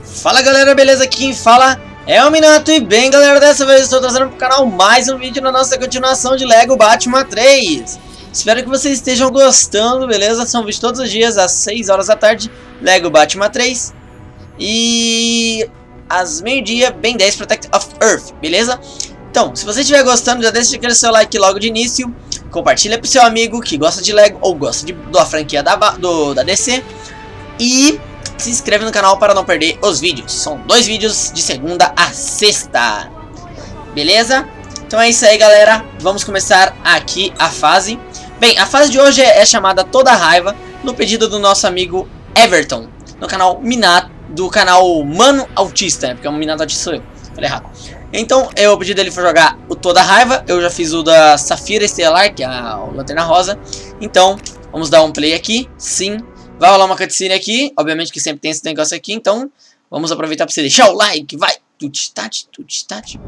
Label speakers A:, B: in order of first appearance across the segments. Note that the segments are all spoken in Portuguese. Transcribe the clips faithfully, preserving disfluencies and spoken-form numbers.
A: Fala galera, beleza? Aqui quem fala é o Minato. E bem galera, dessa vez estou trazendo para o canal mais um vídeo na nossa continuação de Lego Batman três. Espero que vocês estejam gostando, beleza? São vídeos todos os dias às seis horas da tarde, Lego Batman três. E às meio-dia, Ben dez Protect of Earth, beleza? Então, se você estiver gostando, já deixa aquele seu like logo de início. Compartilha pro seu amigo que gosta de Lego ou gosta de, da franquia da, do, da D C. E se inscreve no canal para não perder os vídeos. São dois vídeos de segunda a sexta. Beleza? Então é isso aí, galera. Vamos começar aqui a fase. Bem, a fase de hoje é chamada Toda Raiva, no pedido do nosso amigo Everton, no canal Minato, do canal Mano Autista, né? Porque o Minato Autista sou eu. Falei errado. Então, eu pedi dele para jogar o Toda Raiva. Eu já fiz o da Safira Estelar, que é a Lanterna Rosa. Então, vamos dar um play aqui. Sim. Vai rolar uma cutscene aqui, obviamente que sempre tem esse negócio aqui, então vamos aproveitar para você deixar o like, vai, tut tat, tut tat.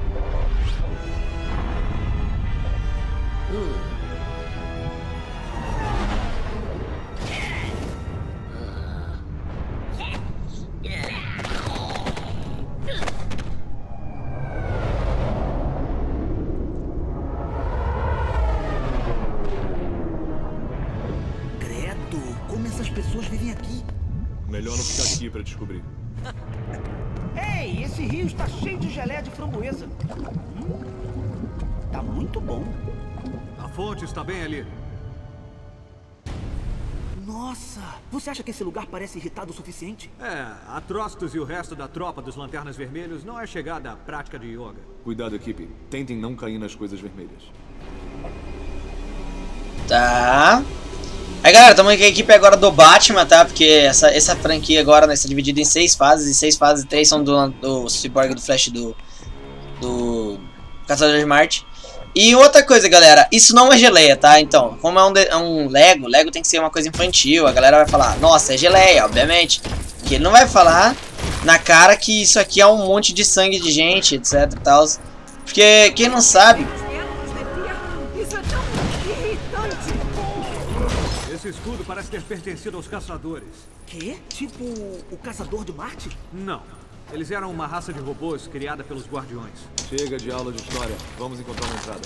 B: Pessoas vivem aqui.
C: Melhor não ficar aqui para descobrir.
B: Ei, esse rio está cheio de geleia de framboesa. Hum, tá muito bom.
C: A fonte está bem ali.
B: Nossa, você acha que esse lugar parece irritado o suficiente?
C: É, Atrocitus e o resto da tropa dos Lanternas Vermelhos não é chegada à prática de yoga. Cuidado, equipe. Tentem não cair nas coisas vermelhas.
A: Tá. Aí galera, estamos aqui com a equipe agora do Batman, tá? Porque essa, essa franquia agora, né, está dividida em seis fases. E seis fases, três são do, do Cyborg, do Flash, do, do Caçador de Marte. E outra coisa, galera, isso não é geleia, tá? Então, como é um, é um Lego, Lego tem que ser uma coisa infantil. A galera vai falar, nossa, é geleia, obviamente. Que ele não vai falar na cara que isso aqui é um monte de sangue de gente, etc e tal. Porque quem não sabe...
C: Esse escudo parece ter pertencido aos caçadores.
B: Quê? Tipo o Caçador de Marte?
C: Não. Eles eram uma raça de robôs criada pelos Guardiões. Chega de aula de história. Vamos encontrar uma entrada.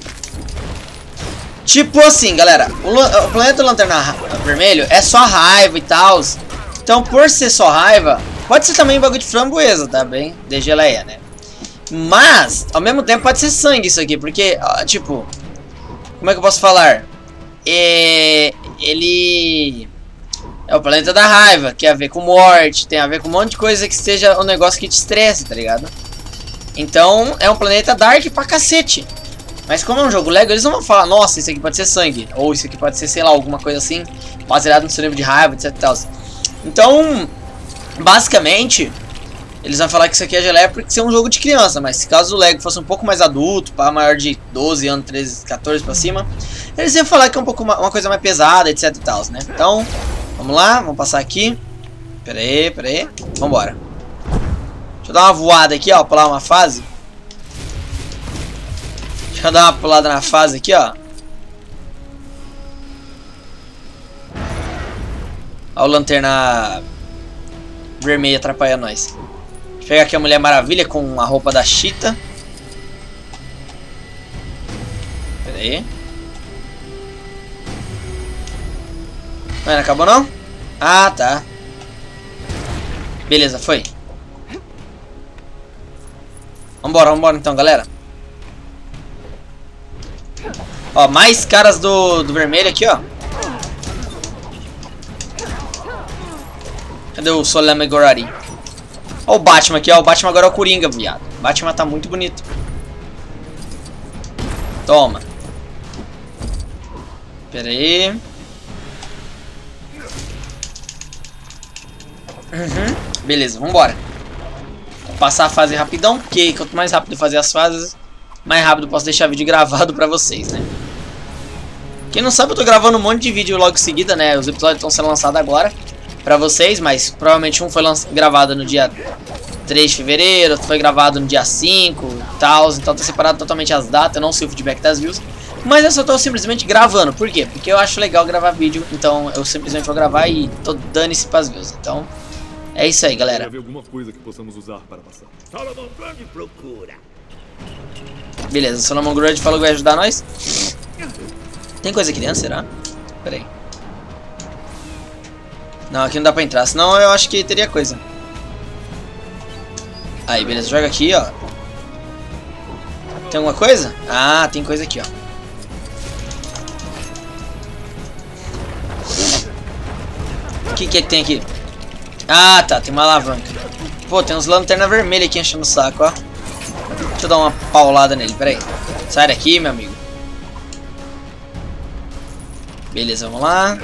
A: Tipo assim, galera. O, o planeta Lanterna Vermelho é só raiva e tal. Então, por ser só raiva, pode ser também um bagulho de framboesa, tá bem? De geleia, né? Mas, ao mesmo tempo, pode ser sangue isso aqui. Porque, tipo... Como é que eu posso falar? É... Ele é o planeta da raiva, que tem a ver com morte, tem a ver com um monte de coisa que seja um negócio que te estresse, tá ligado? Então é um planeta dark pra cacete. Mas como é um jogo Lego, eles não vão falar, nossa, isso aqui pode ser sangue, ou isso aqui pode ser, sei lá, alguma coisa assim, baseado no seu nível de raiva, etc e tal. Então, basicamente, eles vão falar que isso aqui é geleia porque isso é um jogo de criança. Mas se caso o Lego fosse um pouco mais adulto, para maior de doze anos, treze, quatorze pra cima, eles iam falar que é um pouco uma, uma coisa mais pesada, etc e tal, né? Então, vamos lá, vamos passar aqui. Pera aí, pera aí. Vambora. Deixa eu dar uma voada aqui, ó, pular uma fase. Deixa eu dar uma pulada na fase aqui, ó. Ó o Lanterna Vermelha atrapalhando nós. Deixa eu pegar aqui a Mulher Maravilha com a roupa da Cheetah. Pera aí. Não, não acabou não? Ah, tá. Beleza, foi. Vambora, vambora então, galera. Ó, mais caras do, do vermelho aqui, ó. Cadê o Solame Gorari? Ó o Batman aqui, ó. O Batman agora é o Coringa, viado. O Batman tá muito bonito. Toma. Pera aí. Uhum. Beleza, vambora. Vou passar a fase rapidão, porque quanto mais rápido eu fazer as fases, mais rápido eu posso deixar vídeo gravado pra vocês, né? Quem não sabe, eu tô gravando um monte de vídeo logo em seguida, né? Os episódios estão sendo lançados agora pra vocês, mas provavelmente um foi gravado no dia três de fevereiro, outro foi gravado no dia cinco e tal. Então tá separado totalmente as datas, eu não sei o feedback das views. Mas eu só tô simplesmente gravando. Por quê? Porque eu acho legal gravar vídeo. Então eu simplesmente vou gravar e tô dando-se pras views. Então É isso aí, galera.
C: Deve haver alguma coisa que possamos usar para passar.
B: Solomon Grundy procura.
A: Beleza, o Solomon Grundy falou que vai ajudar nós. Tem coisa aqui dentro, será? Pera aí. Não, aqui não dá pra entrar, senão eu acho que teria coisa. Aí, beleza, joga aqui, ó. Tem alguma coisa? Ah, tem coisa aqui, ó. O que que é que tem aqui? Ah, tá, tem uma alavanca. Pô, tem uns lanterna vermelha aqui enchendo o saco, ó. Deixa eu dar uma paulada nele, pera aí. Sai daqui, meu amigo. Beleza, vamos lá.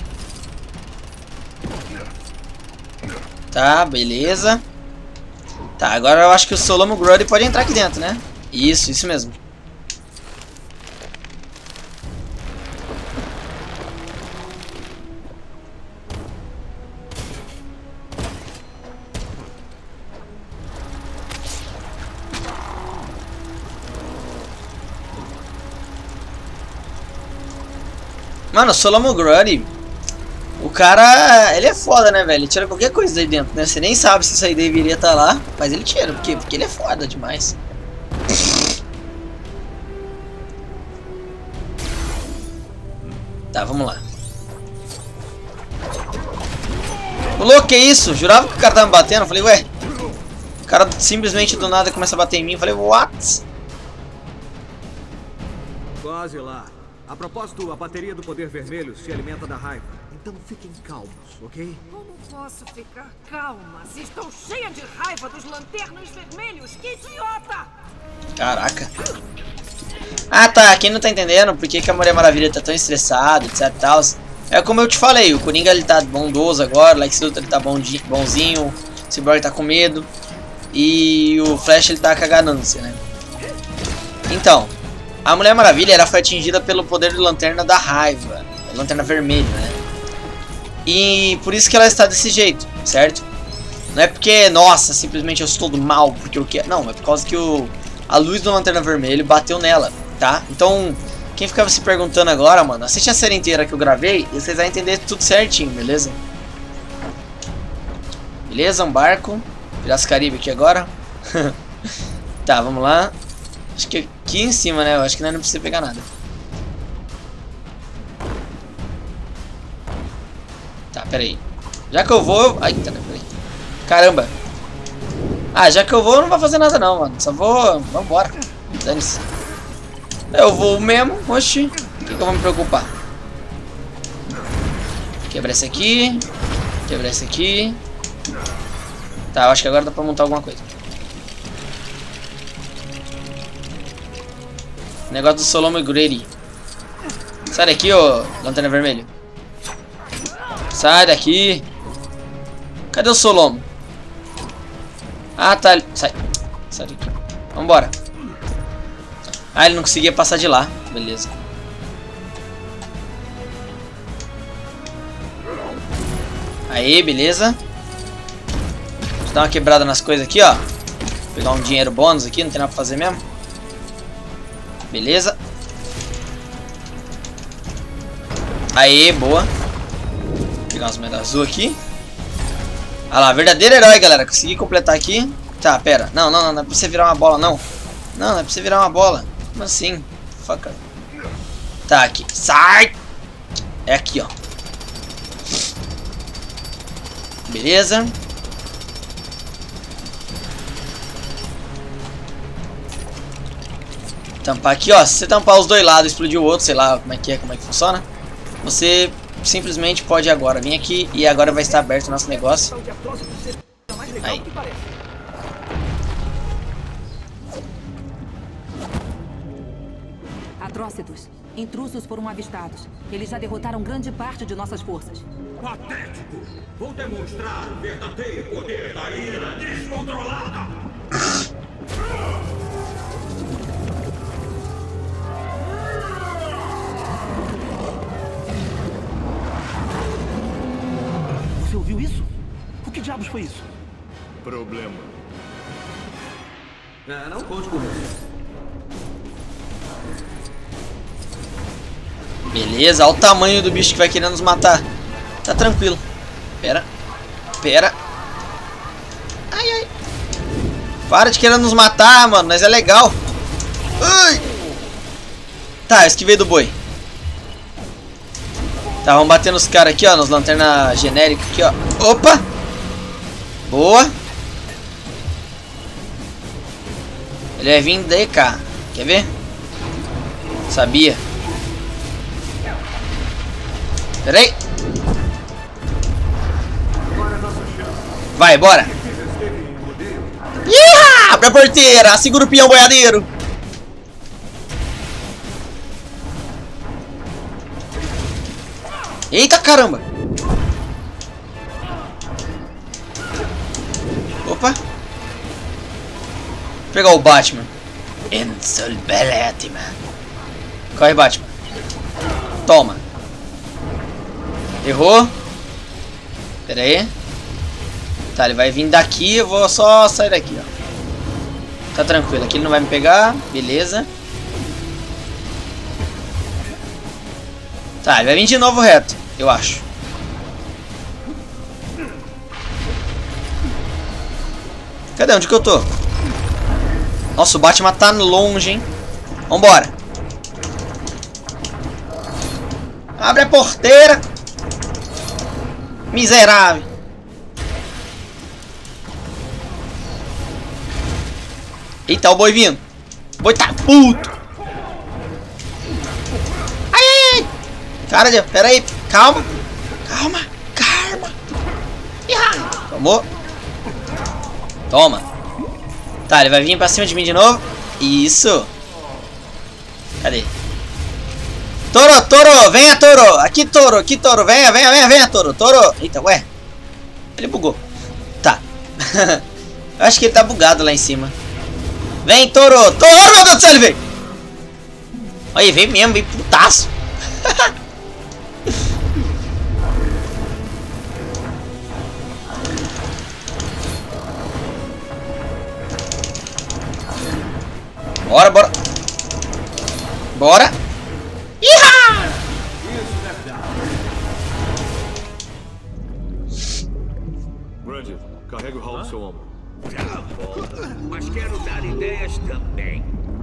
A: Tá, beleza. Tá, agora eu acho que o Solomon Grundy pode entrar aqui dentro, né? Isso, isso mesmo. Mano, o Solomon Grundy, o cara, ele é foda, né, velho? Ele tira qualquer coisa daí dentro, né? Você nem sabe se isso aí deveria estar lá, mas ele tira. Por quê? Porque ele é foda demais. Tá, vamos lá. Ô, louco, que isso? Jurava que o cara tava me batendo. Eu falei, ué. O cara simplesmente do nada começa a bater em mim. Eu falei, what?
C: Quase lá. A propósito, a bateria do poder vermelho se alimenta da raiva. Então fiquem calmos, ok?
D: Como posso ficar calma se estou cheia de raiva dos lanternas vermelhos? Que idiota!
A: Caraca. Ah, tá. Quem não tá entendendo por que, que a Mulher Maravilha tá tão estressada, etc e tal. É como eu te falei, o Coringa ele tá bondoso agora, o Lex Luthor ele tá bonzinho, o Cyborg tá com medo e o Flash ele tá com a ganância, né? Então, a Mulher Maravilha ela foi atingida pelo poder de lanterna da raiva, lanterna vermelha, né? E por isso que ela está desse jeito, certo? Não é porque, nossa, simplesmente eu estou do mal, porque eu quero. Não, é por causa que o, a luz do lanterna vermelho bateu nela, tá? Então, quem ficava se perguntando agora, mano, assiste a série inteira que eu gravei e vocês vão entender tudo certinho, beleza? Beleza, um barco. Piratas Caribe aqui agora. Tá, vamos lá. Acho que aqui em cima, né? Eu acho que não precisa pegar nada. Tá, peraí. Já que eu vou... Ai, tá, peraí. Caramba. Ah, já que eu vou, eu não vou fazer nada não, mano. Só vou... Vambora. Dane-se. Eu vou mesmo. Oxi. O que, que eu vou me preocupar? Quebrar esse aqui. Quebrar esse aqui. Tá, eu acho que agora dá pra montar alguma coisa. Negócio do Solomon Grundy. Sai daqui, ô lanterna vermelho. Sai daqui. Cadê o Solomon? Ah, tá. Sai. Sai daqui. Vambora. Ah, ele não conseguia passar de lá. Beleza. Aí, beleza. Deixa eu dar uma quebrada nas coisas aqui, ó. Pegar um dinheiro bônus aqui, não tem nada pra fazer mesmo. Beleza. Aê, boa. Vou pegar umas moedas azul aqui. Ah lá, verdadeiro herói, galera. Consegui completar aqui. Tá, pera. Não, não, não, não é pra você virar uma bola, não. Não, não é pra você virar uma bola. Como assim? Fucker. Tá, aqui. Sai! É aqui, ó. Beleza. Tampar aqui, ó. Se você tampar os dois lados e explodir o outro, sei lá como é que é, como é que funciona. Você simplesmente pode agora vir aqui e agora vai estar aberto o nosso negócio. Aí.
D: Atrócitos. Intrusos foram avistados. Eles já derrotaram grande parte de nossas forças.
B: Patético! Vou demonstrar o verdadeiro poder da ira descontrolada! Você ouviu isso? O que diabos foi isso?
C: Problema.
B: É, não conte comigo.
A: Beleza, olha o tamanho do bicho que vai querendo nos matar. Tá tranquilo. Pera. Pera. Para de querer nos matar, mano. Mas é legal. Ai. Tá, eu esquivei do boi. Tá, vamos bater nos caras aqui, ó. Nos lanternas genéricas aqui, ó. Opa! Boa. Ele vai vir D K. Quer ver? Sabia. Pera aí. Vai, bora. Iha! Abre a porteira. Segura o peão boiadeiro. Eita caramba. Opa. Vou pegar o Batman. Enzo Batman. Corre, Batman. Toma. Errou. Pera aí. Tá, ele vai vir daqui. Eu vou só sair daqui, ó. Tá tranquilo. Aqui ele não vai me pegar. Beleza. Tá, ele vai vir de novo reto. Eu acho. Cadê? Onde que eu tô? Nossa, o Batman tá longe, hein? Vambora. Abre a porteira. Miserável. Eita, o boi vindo. O boi tá puto. Ai, ai, ai. Cara, pera aí. Calma. Calma. Calma. Tomou. Toma. Tá, ele vai vir pra cima de mim de novo. Isso. Cadê? Toro, Toro, venha, Toro. Aqui, Toro, aqui, Toro. Venha, venha, venha, venha, Toro. Toro. Eita, ué. Ele bugou. Tá. Eu acho que ele tá bugado lá em cima. Vem, Toro. Toro, meu Deus do céu, ele veio. Olha, veio mesmo, veio putaço. Bora, bora. Bora. Iha!
C: Randy, carrega o Hal no seu ombro.
B: Mas quero dar ideias também.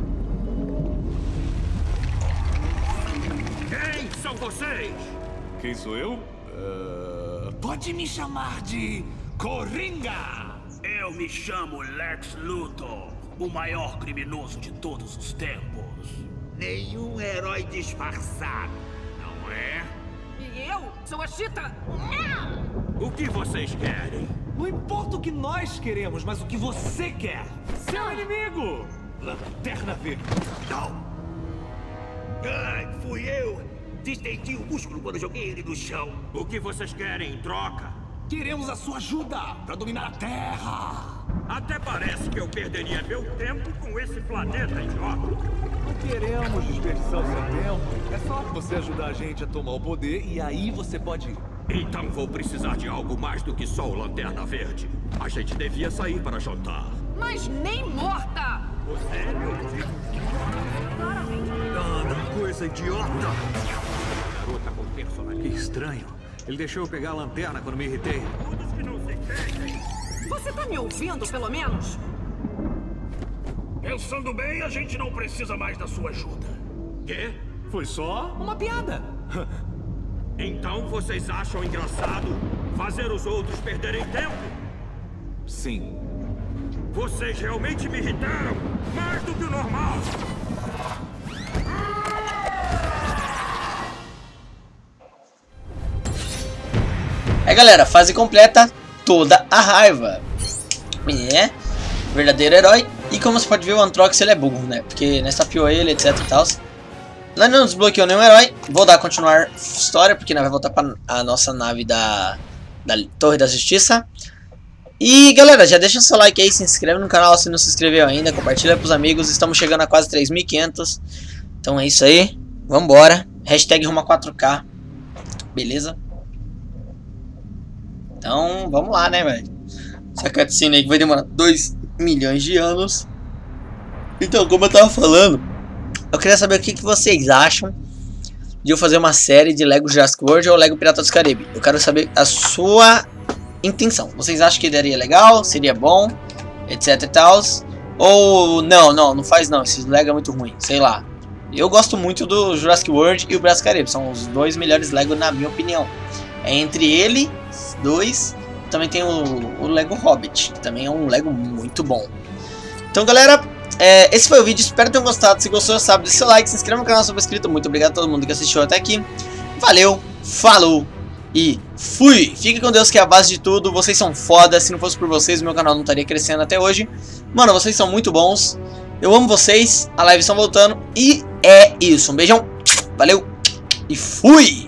B: Quem são vocês?
C: Quem sou eu? Uh...
B: Pode me chamar de Coringa. Eu me chamo Lex Luthor, o maior criminoso de todos os tempos. Nenhum herói disfarçado, não é?
D: E eu sou a Cheetah.
B: O que vocês querem?
E: Não importa o que nós queremos, mas o que você quer. Seu inimigo! Lanterna Verde.
B: Não! Ai, fui eu! Distendi o músculo quando joguei ele no chão. O que vocês querem em troca?
E: Queremos a sua ajuda para dominar a Terra.
B: Até parece que eu perderia meu tempo com esse planeta idiota.
E: Não queremos desperdiçar o seu tempo. É só você ajudar a gente a tomar o poder e aí você pode ir.
B: Então vou precisar de algo mais do que só o Lanterna Verde. A gente devia sair para jantar.
D: Mas nem morta.
B: Você é meu tipo. Ah, coisa idiota. Garota com personalidade.
C: Que estranho. Ele deixou eu pegar a lanterna quando me irritei.
B: Todos que não se queixem.
D: Você tá me ouvindo, pelo menos?
B: Pensando bem, a gente não precisa mais da sua ajuda. Quê?
E: Foi só uma piada.
B: Então vocês acham engraçado fazer os outros perderem tempo?
C: Sim.
B: Vocês realmente me irritaram mais do que o normal.
A: É, galera, fase completa, toda a raiva. É, verdadeiro herói. E como você pode ver, o Antrox ele é burro, né? Porque nós tapiou ele, etc e tal. Nós não desbloqueou nenhum herói. Vou dar a continuar história, porque nós vamos voltar para a nossa nave da, da Torre da Justiça. E galera, já deixa seu like aí, se inscreve no canal se não se inscreveu ainda, compartilha pros amigos. Estamos chegando a quase três mil e quinhentos. Então é isso aí, vambora. Hashtag Rumo a quatro K. Beleza? Então vamos lá, né, velho. Essa cutscene aí que vai demorar dois milhões de anos. Então, como eu tava falando, eu queria saber o que, que vocês acham de eu fazer uma série de Lego Jurassic World ou Lego Piratas do Caribe. Eu quero saber a sua intenção. Vocês acham que daria legal? Seria bom? etc e tal. Ou não, não, não faz não, esse Lego é muito ruim, sei lá. Eu gosto muito do Jurassic World e o Piratas do Caribe, são os dois melhores Lego na minha opinião. É entre ele, dois, também tem o, o Lego Hobbit, que também é um Lego muito bom. Então galera, é, esse foi o vídeo, espero que tenham gostado. Se gostou, sabe, deixa seu like, se inscreva no canal se não for inscrito. Muito obrigado a todo mundo que assistiu até aqui. Valeu, falou e fui! Fique com Deus que é a base de tudo, vocês são foda, se não fosse por vocês o meu canal não estaria crescendo até hoje. Mano, vocês são muito bons, eu amo vocês, a live está voltando e é isso. Um beijão, valeu e fui!